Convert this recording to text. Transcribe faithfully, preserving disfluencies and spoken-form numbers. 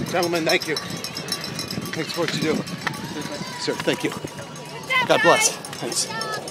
Gentlemen, thank you. Thanks for what you do. Sir, thank you. God bless. Thanks.